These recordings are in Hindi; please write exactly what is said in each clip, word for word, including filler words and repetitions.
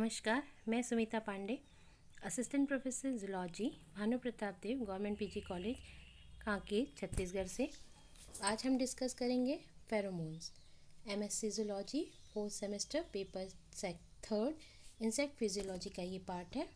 नमस्कार, मैं Sumita Pandey, assistant professor zoology, Bhanu Pratap Dev government PG college Kanker, Chhattisgarh से। आज हम डिस्कस करेंगे pheromones. MSc zoology fourth semester paper sec third insect physiology का ये पार्ट है।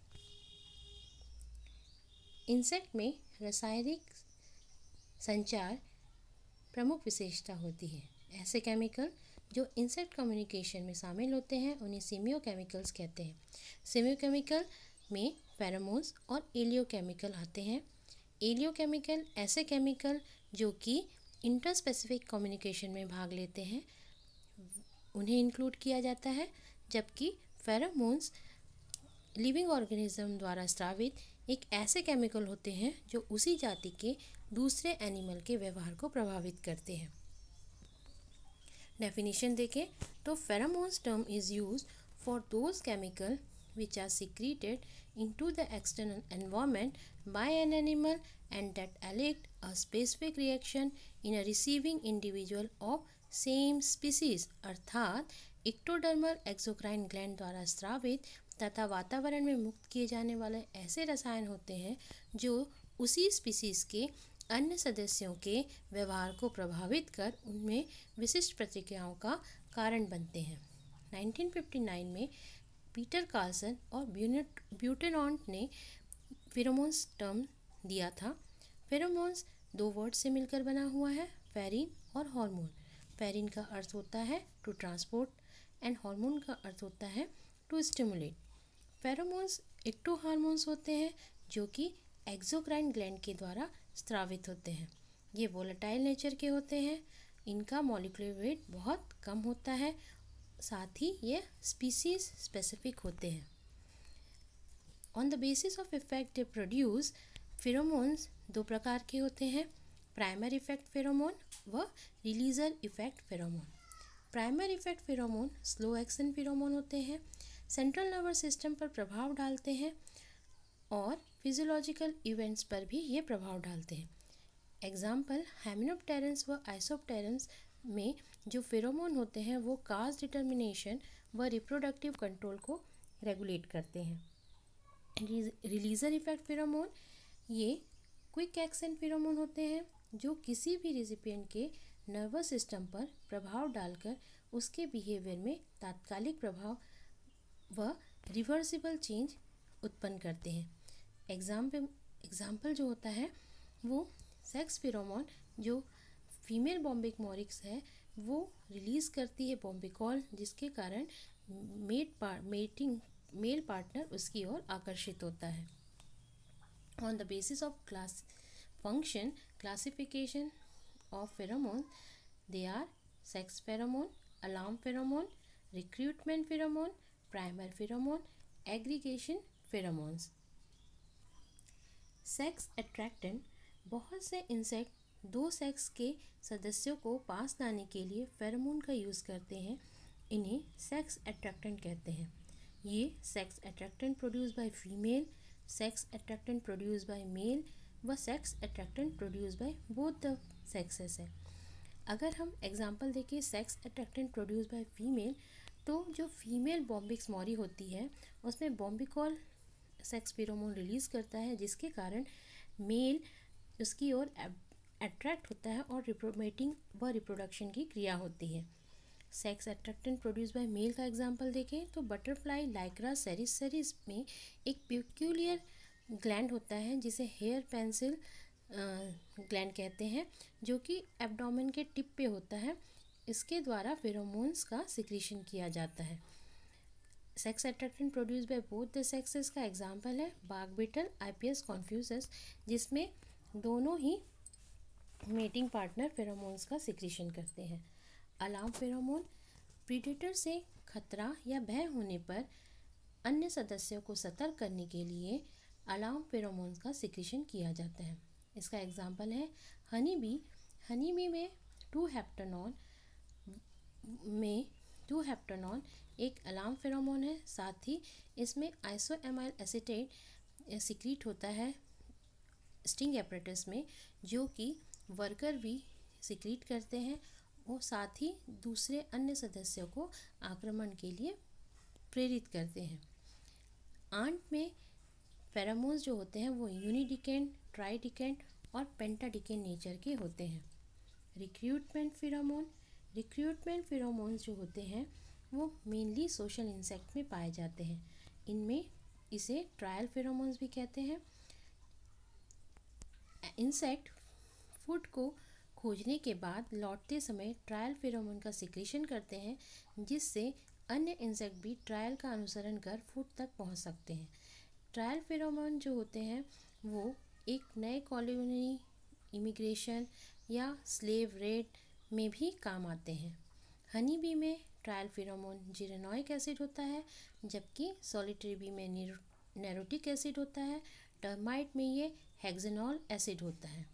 इंसेक्ट में रासायनिक संचार प्रमुख विशेषता होती है। ऐसे केमिकल जो इंसेक्ट कम्युनिकेशन में शामिल होते हैं उन्हें सीमियोकेमिकल्स कहते हैं। सीमियोकेमिकल में फेरोमोन्स और एलियोकेमिकल आते हैं। एलियोकेमिकल ऐसे केमिकल जो कि इंटरस्पेसिफिक कम्युनिकेशन में भाग लेते हैं उन्हें इंक्लूड किया जाता है, जबकि फेरोमोन्स लिविंग ऑर्गेनिज्म द्वारा स्रावित एक ऐसे केमिकल होते हैं जो उसी जाति के दूसरे एनिमल के व्यवहार को प्रभावित करते हैं। डेफिनेशन देखें तो pheromones term is used for those chemical which are secreted into the external environment by an animal and that elicit a specific reaction in a receiving individual of same species। अर्थात इक्टोडर्मल एक्सोक्राइन ग्लैंड द्वारा स्रावित तथा वातावरण में मुक्त किए जाने वाले ऐसे रसायन होते हैं जो उसी स्पीसीज के अन्य सदस्यों के व्यवहार को प्रभावित कर उनमें विशिष्ट प्रतिक्रियाओं का कारण बनते हैं। नाइनटीन फिफ्टी नाइन में पीटर कार्सन और ब्यूटेनॉन्ट ने फेरोमोन्स टर्म दिया था। फेरोमोन्स दो वर्ड से मिलकर बना हुआ है, फेरिन और हार्मोन। फेरिन का अर्थ होता है टू ट्रांसपोर्ट एंड हार्मोन का अर्थ होता है to stimulate. Pheromones ecto hormones होते हैं जो कि एक्सोक्राइन ग्लैंड के द्वारा स्रावित होते हैं। ये वोलेटाइल नेचर के होते हैं, इनका मॉलिक्यूलर वेट बहुत कम होता है, साथ ही ये स्पीसीज स्पेसिफिक होते हैं। On the basis of effect they produce, pheromones दो प्रकार के होते हैं, प्राइमर इफेक्ट फेरोमोन व releaser effect pheromone. Primer effect pheromone slow action pheromone होते हैं, सेंट्रल नर्वस सिस्टम पर प्रभाव डालते हैं और फिजियोलॉजिकल इवेंट्स पर भी ये प्रभाव डालते हैं। एग्जाम्पल हाइमेनोप्टेरन्स व आइसोप्टेरन्स में जो फेरोमोन होते हैं वो कास्ट डिटर्मिनेशन व रिप्रोडक्टिव कंट्रोल को रेगुलेट करते हैं। रिलीजर इफेक्ट फेरोमोन ये क्विक एक्शन फेरोमोन होते हैं जो किसी भी रेसिपिएंट के नर्वस सिस्टम पर प्रभाव डालकर उसके बिहेवियर में तात्कालिक प्रभाव व रिवर्सिबल चेंज उत्पन्न करते हैं। एग्जाम्पल एग्जाम्पल जो होता है वो सेक्स फेरोमोन जो फीमेल बॉम्बिक मॉरिक्स है वो रिलीज़ करती है बॉम्बिकॉल, जिसके कारण mate per mating male partner उसकी ओर आकर्षित होता है। On the basis of class function classification of pheromone they are sex pheromone, alarm pheromone, recruitment pheromone, primer pheromone, aggregation pheromones. Sex attractant बहुत से इंसेक्ट दो सेक्स के सदस्यों को पास लाने के लिए फेरोमोन का यूज़ करते हैं, इन्हें सेक्स अट्रैक्टेंट कहते हैं। ये sex attractant produce by female, sex attractant produce by male व sex attractant produce by both the sexes है। अगर हम एग्जांपल देखें sex attractant produce by female, तो जो फीमेल बॉम्बिक्स मॉरी होती है उसमें बॉम्बिकॉल सेक्स फेरोमोन रिलीज़ करता है, जिसके कारण मेल उसकी ओर अट्रैक्ट होता है और रिप्रोमेटिंग व रिप्रोडक्शन की क्रिया होती है। Sex attractant produce by male का एग्जांपल देखें तो बटरफ्लाई लाइक्रा सेरिसेरिस में एक पेक्यूलियर ग्लैंड होता है जिसे हेयर पेंसिल ग्लैंड कहते हैं, जो कि एब्डोमेन के टिप पे होता है। इसके द्वारा फेरोमोन्स का सिक्रीशन किया जाता है। Sex attractant produce by both the sexes का एग्जांपल है बाग बीटल आईपियस कॉन्फ्यूजस, जिसमें दोनों ही मेटिंग पार्टनर फेरोमोन्स का सिक्रीशन करते हैं। अलार्म फेरोमोन प्रीडेटर से खतरा या भय होने पर अन्य सदस्यों को सतर्क करने के लिए अलार्म फेरोमोन्स का सिक्रीशन किया जाता है। इसका एग्जांपल है हनी बी। हनी बी में टू हेप्टेनॉन में टू हेप्टेनॉन एक अलार्म फेरोमोन है, साथ ही इसमें आइसोएमाइल एसीटेट सिक्रीट होता है स्टिंग एपरेटस में, जो कि वर्कर भी सिक्रीट करते हैं और साथ ही दूसरे अन्य सदस्यों को आक्रमण के लिए प्रेरित करते हैं। आंट में फेरोमोन्स जो होते हैं वो यूनिडिकेंट, ट्राइडिकेंट और पेंटाडिकेंट नेचर के होते हैं। रिक्रूटमेंट फेरोमोन, रिक्रूटमेंट फेरोमोन्स जो होते हैं वो मेनली सोशल इंसेक्ट में पाए जाते हैं। इनमें इसे ट्रायल फेरोमोन्स भी कहते हैं। इंसेक्ट फूड को खोजने के बाद लौटते समय ट्रायल फेरोमोन का सिक्रीशन करते हैं, जिससे अन्य इंसेक्ट भी ट्रायल का अनुसरण कर फूड तक पहुंच सकते हैं। ट्रायल फेरोमोन जो होते हैं वो एक नए कॉलोनी, इमिग्रेशन या स्लेव रेड में भी काम आते हैं। हनी बी में ट्रायल फेरोमोन जिरेनोइक एसिड होता है, जबकि सॉलिटरी बी में नेरोटिक एसिड होता है। टर्माइट में ये हेक्सेनॉल एसिड होता है।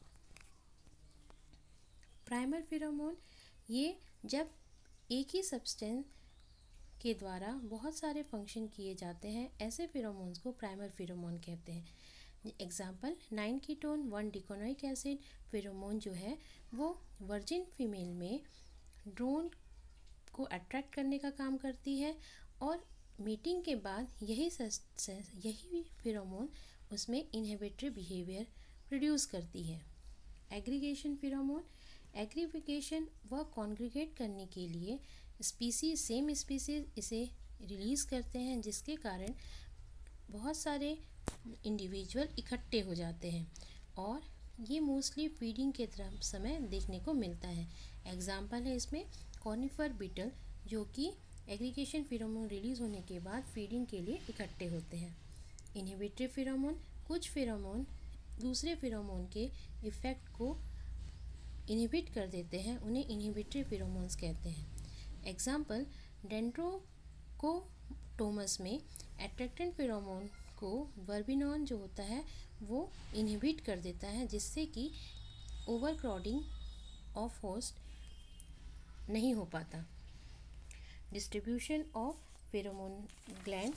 प्राइमर फेरोमोन, ये जब एक ही सब्सटेंस के द्वारा बहुत सारे फंक्शन किए जाते हैं, ऐसे फेरोमोन्स को प्राइमर फेरोमोन कहते हैं। Example nine keto one decenoic acid pheromone जो है वो वर्जिन फीमेल में ड्रोन को अट्रैक्ट करने का काम करती है और मीटिंग के बाद यही यही फेरोमोन उसमें इनहिबिटरी बिहेवियर प्रोड्यूस करती है। एग्रीगेशन फेरोमोन, एग्रीगेशन व कॉन्ग्रीगेट करने के लिए स्पीसीज सेम स्पीसीज इसे रिलीज़ करते हैं, जिसके कारण बहुत सारे इंडिविजुअल इकट्ठे हो जाते हैं और ये मोस्टली फीडिंग के समय देखने को मिलता है। एग्जाम्पल है इसमें कॉनिफर बीटल, जो कि एग्रीगेशन फेरोमोन रिलीज़ होने के बाद फीडिंग के लिए इकट्ठे होते हैं। इनहिबिटरी फेरोमोन, कुछ फेरोमोन दूसरे फेरोमोन के इफ़ेक्ट को इनहिबिट कर देते हैं, उन्हें इनहिबिटरी फेरोमोन्स कहते हैं। एग्जाम्पल डेंड्रोकोटोमस में एट्रैक्टेंट फेरोमोन को वर्बिनॉन जो होता है वो इनहिबिट कर देता है, जिससे कि ओवरक्राउडिंग ऑफ होस्ट नहीं हो पाता। Distribution of pheromone gland,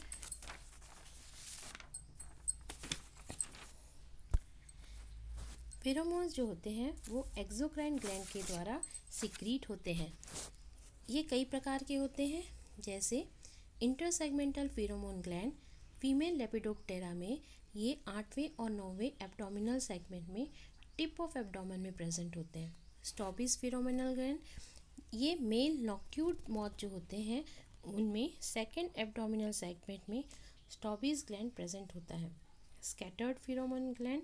pheromones जो होते हैं वो एक्सोक्राइन ग्लैंड के द्वारा सिक्रीट होते हैं। ये कई प्रकार के होते हैं, जैसे intersegmental pheromone gland female Lepidoptera में ये आठवें और नौवें एब्डोमिनल सेगमेंट में टिप ऑफ एब्डोमेन में प्रेजेंट होते हैं। स्टॉबीज फेरोमोनल ग्लैंड, ये मेल नॉक्ट्यूड मॉथ जो होते हैं उनमें सेकेंड एब्डोमिनल सेगमेंट में स्टॉबीज ग्लैंड प्रेजेंट होता है। स्कैटर्ड फेरोमोन ग्लैंड,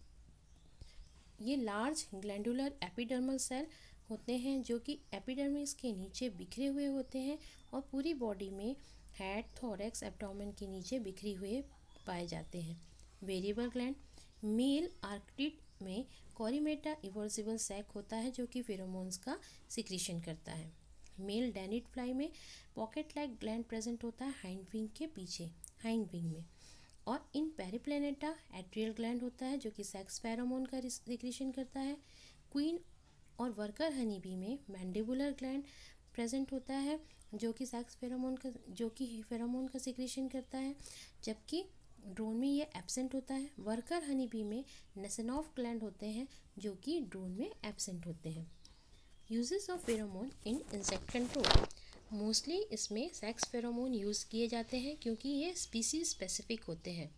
ये लार्ज ग्लैंडुलर एपिडर्मल सेल होते हैं जो कि एपिडर्मिस के नीचे बिखरे हुए होते हैं और पूरी बॉडी में हेड, थोरैक्स, एब्डोमेन के नीचे बिखरे हुए पाए जाते हैं। वेरिएबल ग्लैंड, मेल आर्क्टिड में कोरिमेटा इवर्सिबल सैक होता है जो कि फेरोमोन्स का सिक्रीशन करता है। मेल डैनिट फ्लाई में पॉकेट लाइक ग्लैंड प्रेजेंट होता है हाइंड विंग के पीछे, हाइंड विंग में। और इन पेरिप्लेनेटा एट्रियल ग्लैंड होता है जो कि सेक्स फेरोमोन का सिक्रीशन करता है। क्वीन और वर्कर हनी बी में मैंडिबुलर ग्लैंड प्रेजेंट होता है जो कि सेक्स फेरोमोन का जो कि फेरोमोन का सिक्रीशन करता है, जबकि ड्रोन में ये एब्सेंट होता है। वर्कर हनी बी में नेसेनॉफ ग्लैंड होते हैं जो कि ड्रोन में एब्सेंट होते हैं। Uses of pheromone in insect control, mostly इसमें सेक्स फेरोमोन यूज़ किए जाते हैं क्योंकि ये स्पीसीज स्पेसिफिक होते हैं।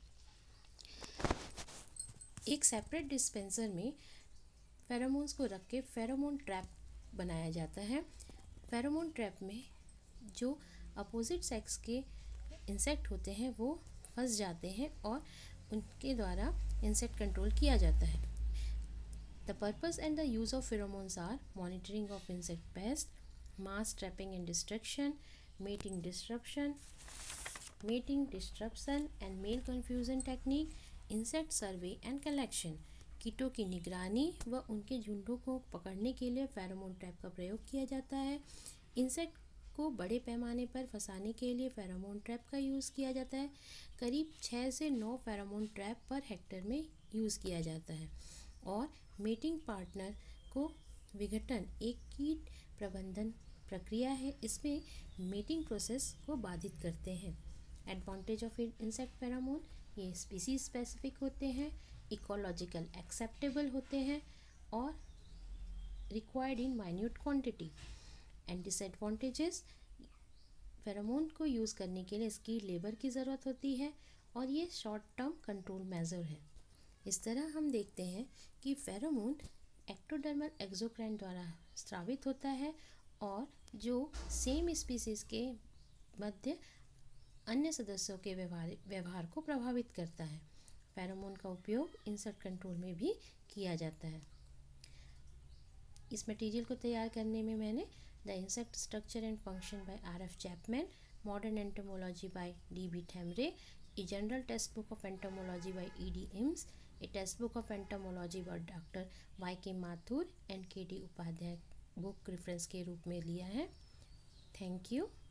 एक सेपरेट डिस्पेंसर में फेरोमोन्स को रख के फेरोमोन ट्रैप बनाया जाता है। फेरोमोन ट्रैप में जो अपोजिट सेक्स के इंसेक्ट होते हैं वो फंस जाते हैं और उनके द्वारा इंसेक्ट कंट्रोल किया जाता है। The purpose and the use of pheromones are monitoring of insect pest, mass trapping and destruction, mating disruption, mating disruption and male confusion technique, insect survey and collection। कीटों की निगरानी व उनके झुंडों को पकड़ने के लिए फेरोमोन ट्रैप का प्रयोग किया जाता है। इंसेक्ट को बड़े पैमाने पर फंसाने के लिए फेरोमोन ट्रैप का यूज़ किया जाता है। करीब छः से नौ फेरोमोन ट्रैप पर हेक्टर में यूज़ किया जाता है। और मेटिंग पार्टनर को विघटन एक कीट प्रबंधन प्रक्रिया है, इसमें मेटिंग प्रोसेस को बाधित करते हैं। एडवांटेज ऑफ इंसेक्ट फेरोमोन, ये स्पीसीज स्पेसिफिक होते हैं, इकोलॉजिकल एक्सेप्टेबल होते हैं और required in minute quantity. And disadvantages, pheromone को यूज़ करने के लिए स्किल्ड लेबर की ज़रूरत होती है और ये शॉर्ट टर्म कंट्रोल मेजर है। इस तरह हम देखते हैं कि फेरोमोन एक्टोडर्मल एक्सोक्राइन द्वारा स्रावित होता है और जो सेम स्पीसीज के मध्य अन्य सदस्यों के व्यवहार व्यवहार को प्रभावित करता है। फेरोमोन का उपयोग इंसेक्ट कंट्रोल में भी किया जाता है। इस मटेरियल को तैयार करने में मैंने the insect structure and function by R F Chapman, modern entomology by D B Tembhare, a general text book of entomology by E D Imms, a text book of entomology by doctor Y K Mathur and K D Upadhyay book reference के रूप में लिया है। Thank you.